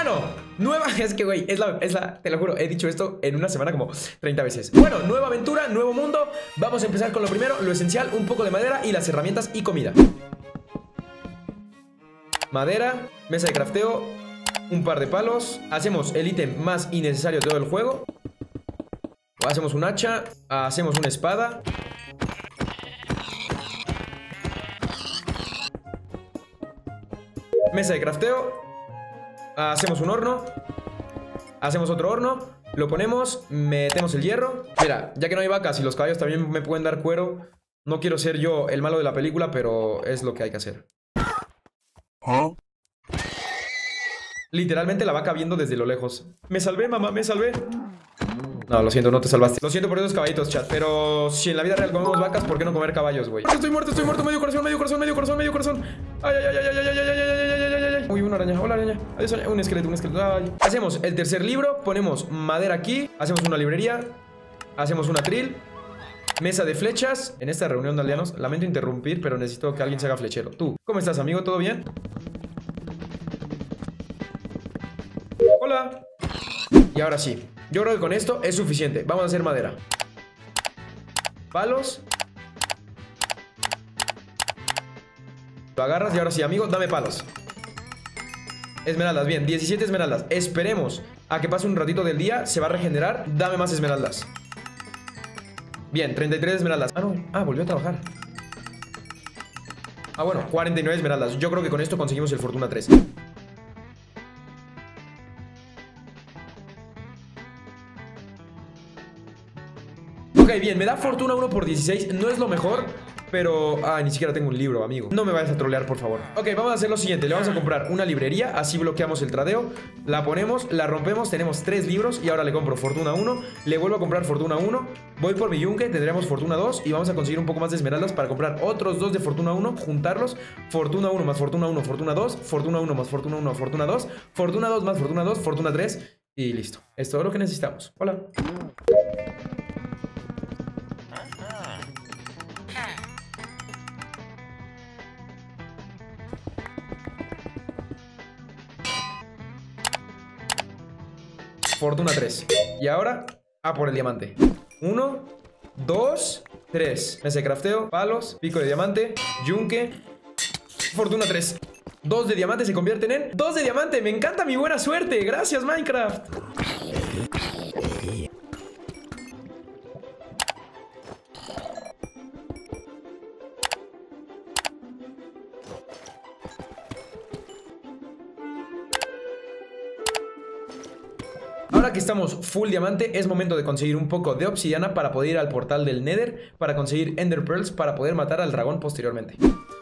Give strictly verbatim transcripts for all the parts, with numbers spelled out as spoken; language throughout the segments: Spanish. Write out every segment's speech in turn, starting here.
Bueno, nueva... Es que, güey, es la, es la... Te lo juro, he dicho esto en una semana como treinta veces. Bueno, nueva aventura, nuevo mundo. Vamos a empezar con lo primero, lo esencial, un poco de madera y las herramientas y comida. Madera, mesa de crafteo, un par de palos. Hacemos el ítem más innecesario de todo el juego. Hacemos un hacha, hacemos una espada. Mesa de crafteo. Hacemos un horno. Hacemos otro horno. Lo ponemos, metemos el hierro. Mira, ya que no hay vacas y los caballos también me pueden dar cuero, no quiero ser yo el malo de la película, pero es lo que hay que hacer. ¿Oh? Literalmente la vaca viendo desde lo lejos. Me salvé, mamá, me salvé. No, lo siento, no te salvaste. Lo siento por esos caballitos, chat. Pero si en la vida real comemos vacas, ¿por qué no comer caballos, güey? Estoy muerto, estoy muerto, medio corazón, medio corazón, medio corazón, medio corazón. Ay, ay, ay, ay, ay, ay, ay, ay, ay, ay, ay, ay. Uy, una araña, hola araña. Adiós, araña. Un esqueleto, un esqueleto. Ay. Hacemos el tercer libro, ponemos madera aquí, hacemos una librería, hacemos una atril, mesa de flechas. En esta reunión de aldeanos, lamento interrumpir, pero necesito que alguien se haga flechero. Tú, ¿cómo estás, amigo? ¿Todo bien? Hola. Y ahora sí, yo creo que con esto es suficiente. Vamos a hacer madera. Palos. Lo agarras y ahora sí, amigo, dame palos. Esmeraldas, bien, diecisiete esmeraldas. Esperemos a que pase un ratito del día. Se va a regenerar, dame más esmeraldas. Bien, treinta y tres esmeraldas. Ah, no, ah, volvió a trabajar. Ah, bueno, cuarenta y nueve esmeraldas. Yo creo que con esto conseguimos el Fortuna tres. Ok, bien, me da Fortuna uno por dieciséis. No es lo mejor, pero... Ah, ni siquiera tengo un libro, amigo. No me vayas a trolear, por favor. Ok, vamos a hacer lo siguiente. Le vamos a comprar una librería. Así bloqueamos el tradeo. La ponemos, la rompemos. Tenemos tres libros. Y ahora le compro Fortuna uno. Le vuelvo a comprar Fortuna uno. Voy por mi yunque. Tendremos Fortuna dos. Y vamos a conseguir un poco más de esmeraldas para comprar otros dos de Fortuna uno. Juntarlos. Fortuna uno más Fortuna uno, Fortuna dos. Fortuna uno más Fortuna uno, Fortuna dos. Fortuna dos más Fortuna dos, Fortuna tres. Y listo. Es todo lo que necesitamos. Hola. Fortuna tres. Y ahora, a por el diamante. uno, dos, tres. Mesa de crafteo, palos, pico de diamante, yunque. Fortuna tres. Dos de diamante se convierten en dos de diamante. Me encanta mi buena suerte. Gracias, Minecraft. Ahora que estamos full diamante, es momento de conseguir un poco de obsidiana para poder ir al portal del Nether, para conseguir Ender Pearls, para poder matar al dragón posteriormente.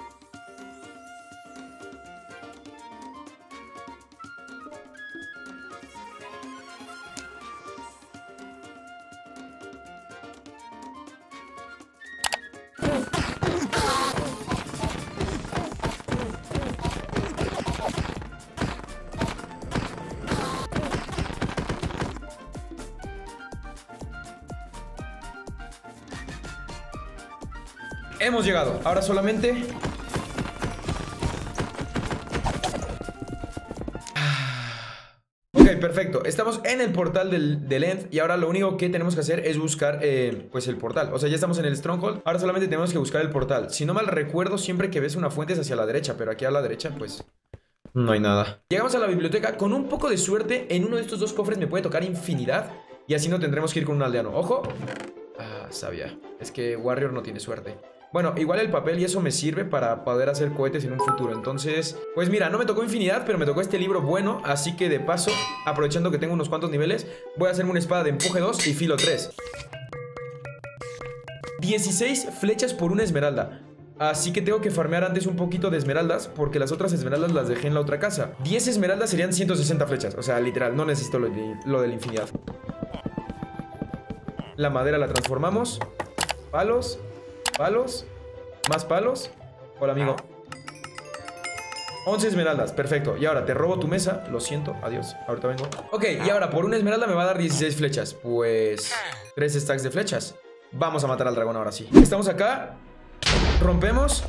Hemos llegado, ahora solamente... Ok, perfecto, estamos en el portal del, del End. Y ahora lo único que tenemos que hacer es buscar eh, pues el portal. O sea, ya estamos en el Stronghold. Ahora solamente tenemos que buscar el portal. Si no mal recuerdo, siempre que ves una fuente es hacia la derecha, pero aquí a la derecha pues no hay nada. Llegamos a la biblioteca. Con un poco de suerte, en uno de estos dos cofres me puede tocar infinidad. Y así no tendremos que ir con un aldeano. ¡Ojo! Ah, sabía. Es que Warrior no tiene suerte. Bueno, igual el papel y eso me sirve para poder hacer cohetes en un futuro. Entonces, pues mira, no me tocó infinidad, pero me tocó este libro bueno. Así que de paso, aprovechando que tengo unos cuantos niveles, voy a hacerme una espada de empuje dos y filo tres. dieciséis flechas por una esmeralda. Así que tengo que farmear antes un poquito de esmeraldas, porque las otras esmeraldas las dejé en la otra casa. diez esmeraldas serían ciento sesenta flechas. O sea, literal, no necesito lo de, lo de la infinidad. La madera la transformamos. Palos. Palos. Más palos. Hola, amigo. once esmeraldas, perfecto. Y ahora te robo tu mesa. Lo siento, adiós, ahorita vengo. Ok, y ahora por una esmeralda me va a dar dieciséis flechas. Pues... tres stacks de flechas. Vamos a matar al dragón ahora sí. Estamos acá. Rompemos.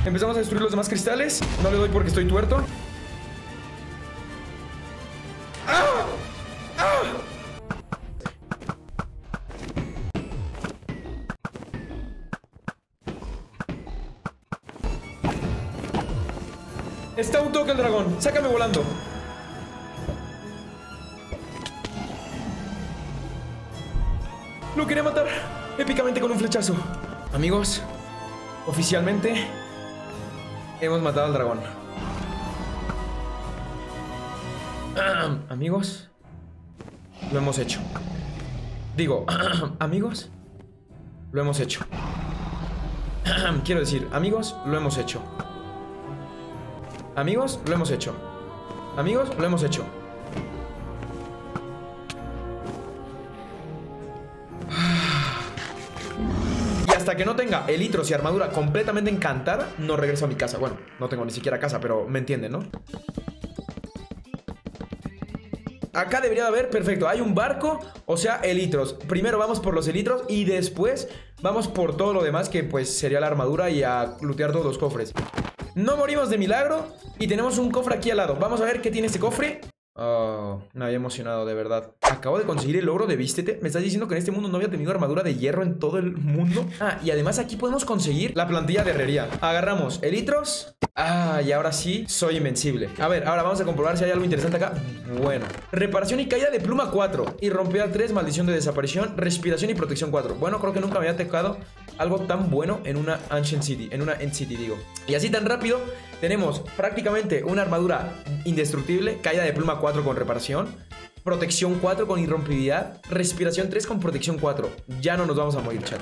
Empezamos a destruir los demás cristales. No le doy porque estoy tuerto. ¡Ah! ¡Ah! Está un toque el dragón. Sácame volando. Lo quería matar épicamente con un flechazo. Amigos, oficialmente hemos matado al dragón. Ah, amigos, lo hemos hecho. Digo, amigos, lo hemos hecho. Quiero decir, amigos, lo hemos hecho. Amigos, lo hemos hecho. Amigos, lo hemos hecho. Y hasta que no tenga elitros y armadura completamente encantada, no regreso a mi casa. Bueno, no tengo ni siquiera casa, pero me entienden, ¿no? Acá debería de haber, perfecto, hay un barco, o sea, elitros. Primero vamos por los elitros y después vamos por todo lo demás, que pues sería la armadura y a lootear todos los cofres. No morimos de milagro y tenemos un cofre aquí al lado. Vamos a ver qué tiene este cofre. Oh, me había emocionado, de verdad. Acabo de conseguir el logro de vístete. ¿Me estás diciendo que en este mundo no había tenido armadura de hierro en todo el mundo? Ah, y además aquí podemos conseguir la plantilla de herrería. Agarramos elitros. Ah, y ahora sí, soy invencible. A ver, ahora vamos a comprobar si hay algo interesante acá. Bueno, reparación y caída de pluma cuatro. Y romper tres, maldición de desaparición. Respiración y protección cuatro. Bueno, creo que nunca me había tocado algo tan bueno en una Ancient City. En una End City, digo. Y así tan rápido tenemos prácticamente una armadura indestructible. Caída de pluma cuatro con reparación. Protección cuatro con irrompibilidad. Respiración tres con protección cuatro. Ya no nos vamos a morir, chat.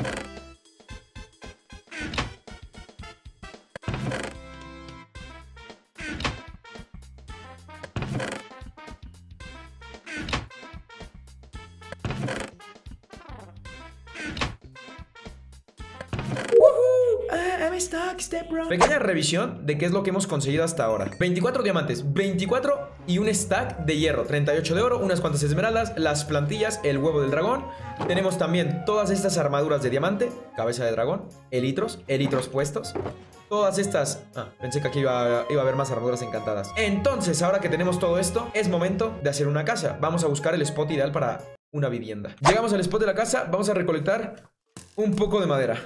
Pequeña revisión de qué es lo que hemos conseguido hasta ahora. veinticuatro diamantes, veinticuatro y un stack de hierro, treinta y ocho de oro, unas cuantas esmeraldas, las plantillas, el huevo del dragón. Tenemos también todas estas armaduras de diamante, cabeza de dragón, elitros, elitros puestos. Todas estas... Ah, pensé que aquí iba, iba a haber más armaduras encantadas. Entonces, ahora que tenemos todo esto, es momento de hacer una casa. Vamos a buscar el spot ideal para una vivienda. Llegamos al spot de la casa, vamos a recolectar un poco de madera.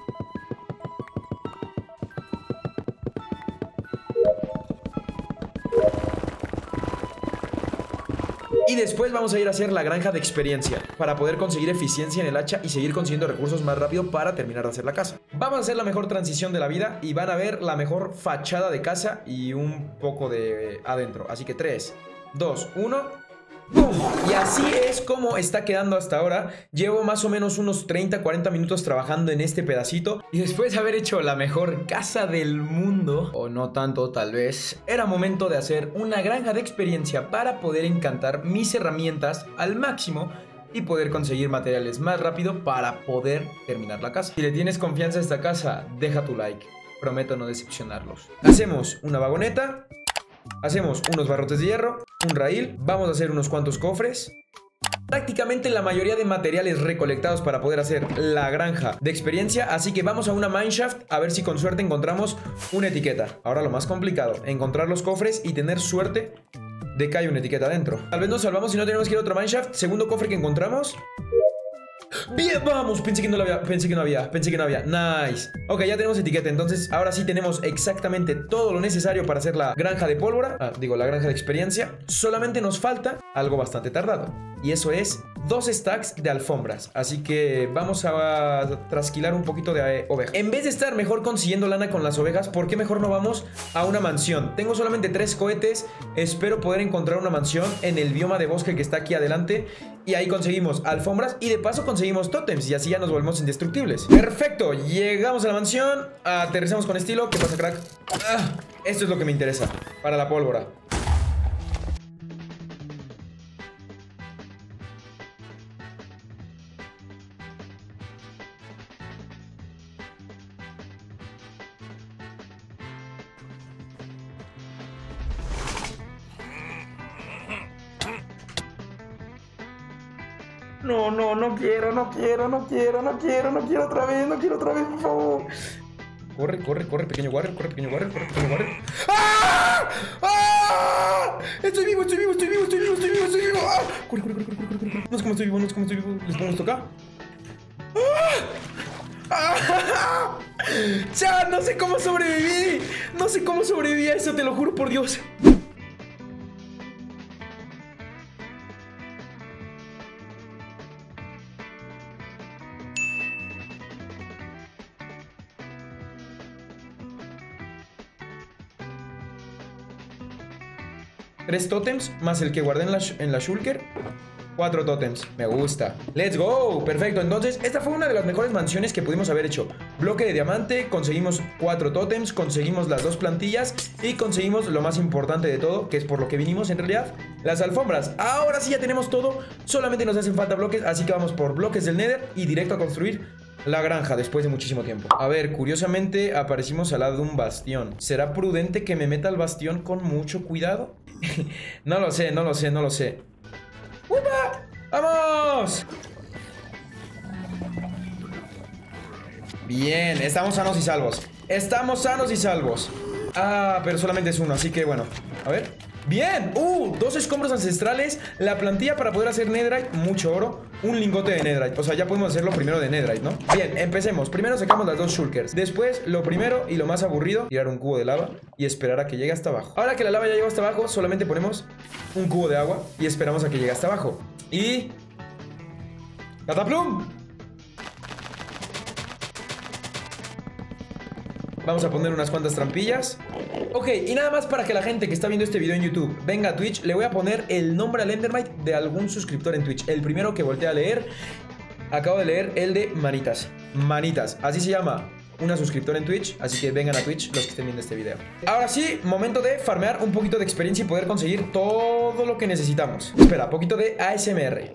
Y después vamos a ir a hacer la granja de experiencia para poder conseguir eficiencia en el hacha y seguir consiguiendo recursos más rápido para terminar de hacer la casa. Vamos a hacer la mejor transición de la vida y van a ver la mejor fachada de casa y un poco de adentro. Así que tres, dos, uno... ¡Pum! Y así es como está quedando hasta ahora. Llevo más o menos unos treinta, cuarenta minutos trabajando en este pedacito. Y después de haber hecho la mejor casa del mundo, o no tanto tal vez, era momento de hacer una granja de experiencia para poder encantar mis herramientas al máximo y poder conseguir materiales más rápido para poder terminar la casa. Si le tienes confianza a esta casa, deja tu like. Prometo no decepcionarlos. Hacemos una vagoneta. Hacemos unos barrotes de hierro, un raíl, vamos a hacer unos cuantos cofres. Prácticamente la mayoría de materiales recolectados para poder hacer la granja de experiencia. Así que vamos a una mineshaft a ver si con suerte encontramos una etiqueta. Ahora lo más complicado, encontrar los cofres y tener suerte de que hay una etiqueta dentro. Tal vez nos salvamos si no tenemos que ir a otra mineshaft. Segundo cofre que encontramos. Bien, vamos, pensé que no lo había, pensé que no había, pensé que no había, nice. Ok, ya tenemos etiqueta, entonces ahora sí tenemos exactamente todo lo necesario para hacer la granja de pólvora. Ah, digo, la granja de experiencia. Solamente nos falta algo bastante tardado, y eso es dos stacks de alfombras. Así que vamos a trasquilar un poquito de oveja. En vez de estar mejor consiguiendo lana con las ovejas, ¿por qué mejor no vamos a una mansión? Tengo solamente tres cohetes. Espero poder encontrar una mansión en el bioma de bosque que está aquí adelante. Y ahí conseguimos alfombras y de paso conseguimos tótems. Y así ya nos volvemos indestructibles. Perfecto, llegamos a la mansión. Aterrizamos con estilo. ¿Qué pasa, crack? Ah, esto es lo que me interesa para la pólvora. No, no, no quiero, no quiero, no quiero, no quiero, no quiero otra vez, no quiero otra vez, por favor. Corre, corre, corre, pequeño Warrior, corre, pequeño Warrior, corre, pequeño Warrior. ¡Ah! ¡Ah! Estoy vivo, estoy vivo, estoy vivo, estoy vivo, estoy vivo, estoy vivo. ¡Ah! Corre, corre, corre, corre, corre, corre. No sé cómo estoy vivo, no sé cómo estoy vivo. Les pongo esto acá. ¡Ah! ¡Ah! ¡Ya! No sé cómo sobreviví. No sé cómo sobreviví a eso, te lo juro por Dios. Tres tótems más el que guardé en la, en la shulker. Cuatro tótems, me gusta. Let's go, perfecto. Entonces, esta fue una de las mejores mansiones que pudimos haber hecho. Bloque de diamante, conseguimos cuatro tótems, conseguimos las dos plantillas y conseguimos lo más importante de todo, que es por lo que vinimos en realidad, las alfombras. Ahora sí ya tenemos todo, solamente nos hacen falta bloques, así que vamos por bloques del Nether y directo a construir la granja después de muchísimo tiempo. A ver, curiosamente aparecimos al lado de un bastión. ¿Será prudente que me meta al bastión con mucho cuidado? No lo sé, no lo sé, no lo sé. ¡Upa! ¡Vamos! Bien, estamos sanos y salvos. Estamos sanos y salvos. Ah, pero solamente es uno, así que bueno. A ver. ¡Bien! ¡Uh! Dos escombros ancestrales. La plantilla para poder hacer netherite. Mucho oro. Un lingote de netherite. O sea, ya podemos hacerlo primero de netherite, ¿no? Bien, empecemos. Primero sacamos las dos shulkers. Después, lo primero y lo más aburrido, tirar un cubo de lava y esperar a que llegue hasta abajo. Ahora que la lava ya llegó hasta abajo, solamente ponemos un cubo de agua y esperamos a que llegue hasta abajo. Y... ¡Cataplum! Vamos a poner unas cuantas trampillas. Ok, y nada más para que la gente que está viendo este video en YouTube venga a Twitch, le voy a poner el nombre al Endermite de algún suscriptor en Twitch. El primero que volteé a leer, acabo de leer el de Manitas. Manitas, así se llama una suscriptora en Twitch, así que vengan a Twitch los que estén viendo este video. Ahora sí, momento de farmear un poquito de experiencia y poder conseguir todo lo que necesitamos. Espera, poquito de A S M R.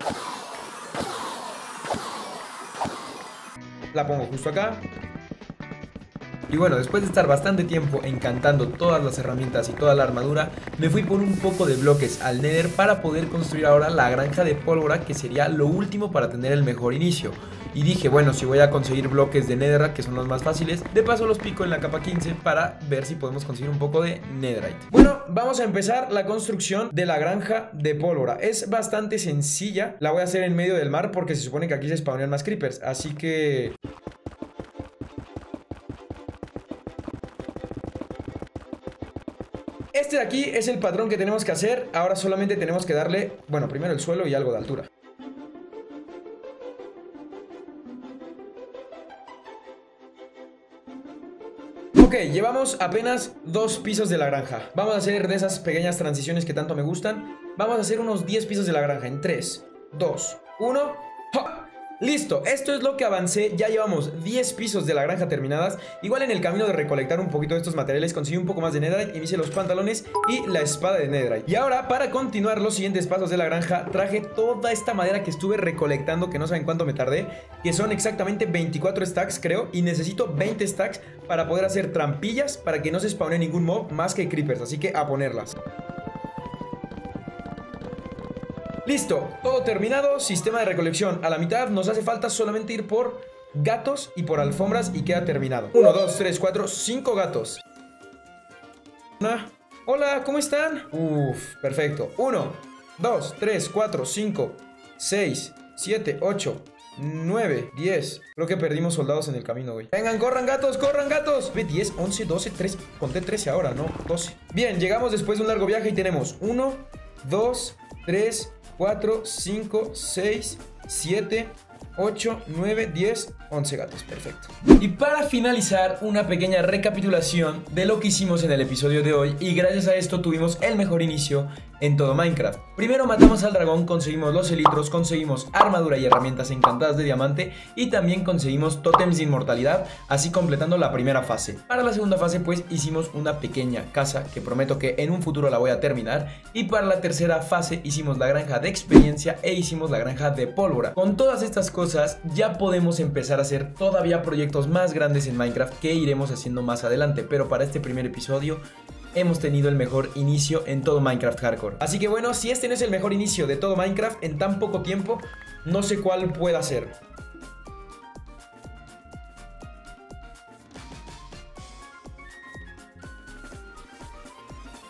La pongo justo acá. Y bueno, después de estar bastante tiempo encantando todas las herramientas y toda la armadura, me fui por un poco de bloques al Nether para poder construir ahora la granja de pólvora, que sería lo último para tener el mejor inicio. Y dije, bueno, si voy a conseguir bloques de Netherrack, que son los más fáciles, de paso los pico en la capa quince para ver si podemos conseguir un poco de Netherite. Bueno, vamos a empezar la construcción de la granja de pólvora. Es bastante sencilla, la voy a hacer en medio del mar porque se supone que aquí se spawnean más creepers, así que... Este de aquí es el patrón que tenemos que hacer. Ahora solamente tenemos que darle, bueno, primero el suelo y algo de altura. Ok, llevamos apenas dos pisos de la granja. Vamos a hacer de esas pequeñas transiciones que tanto me gustan. Vamos a hacer unos diez pisos de la granja en tres, dos, uno... ¡Ja! Listo, esto es lo que avancé. Ya llevamos diez pisos de la granja terminadas. Igual en el camino de recolectar un poquito de estos materiales conseguí un poco más de netherite y me hice los pantalones y la espada de netherite. Y ahora, para continuar los siguientes pasos de la granja, traje toda esta madera que estuve recolectando, que no saben cuánto me tardé, que son exactamente veinticuatro stacks, creo. Y necesito veinte stacks para poder hacer trampillas para que no se spawne ningún mob más que creepers, así que a ponerlas. Listo, todo terminado, sistema de recolección a la mitad. Nos hace falta solamente ir por gatos y por alfombras y queda terminado. Uno, dos, tres, cuatro, cinco gatos. Una. Hola, ¿cómo están? Uf, perfecto. Uno, dos, tres, cuatro, cinco, seis, siete, ocho, nueve, diez. Creo que perdimos soldados en el camino, güey. Vengan, corran gatos, corran gatos. diez, once, doce, trece. Conté trece ahora, ¿no? doce. Bien, llegamos después de un largo viaje y tenemos uno, dos, tres, cuatro, cinco, seis, siete, ocho, nueve, diez, once gatos, perfecto. Y para finalizar, una pequeña recapitulación de lo que hicimos en el episodio de hoy. Y gracias a esto tuvimos el mejor inicio en todo Minecraft. Primero matamos al dragón, conseguimos los elitros, conseguimos armadura y herramientas encantadas de diamante y también conseguimos tótems de inmortalidad, así completando la primera fase. Para la segunda fase pues hicimos una pequeña casa que prometo que en un futuro la voy a terminar, y para la tercera fase hicimos la granja de experiencia e hicimos la granja de pólvora. Con todas estas cosas ya podemos empezar a hacer todavía proyectos más grandes en Minecraft que iremos haciendo más adelante, pero para este primer episodio hemos tenido el mejor inicio en todo Minecraft Hardcore. Así que bueno, si este no es el mejor inicio de todo Minecraft en tan poco tiempo, no sé cuál pueda ser.